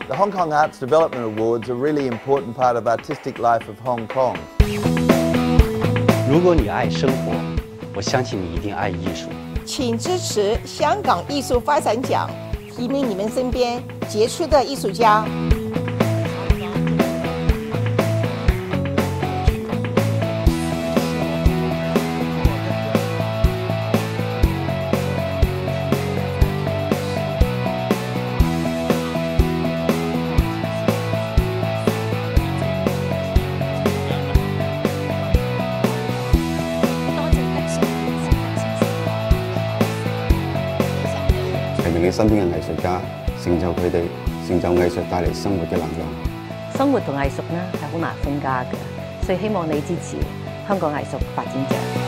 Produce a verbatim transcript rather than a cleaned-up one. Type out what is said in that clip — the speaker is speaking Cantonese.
The Hong Kong Arts Development Awards are a really important part of artistic life of Hong Kong. 如果你爱生活，我相信你一定爱艺术。 请支持香港艺术发展奖，提名你们身边杰出的艺术家。 提名你身邊嘅藝術家，成就佢哋，成就藝術帶嚟生活嘅能量。 生活同藝術呢係好難分家嘅，所以希望你支持香港藝術發展獎。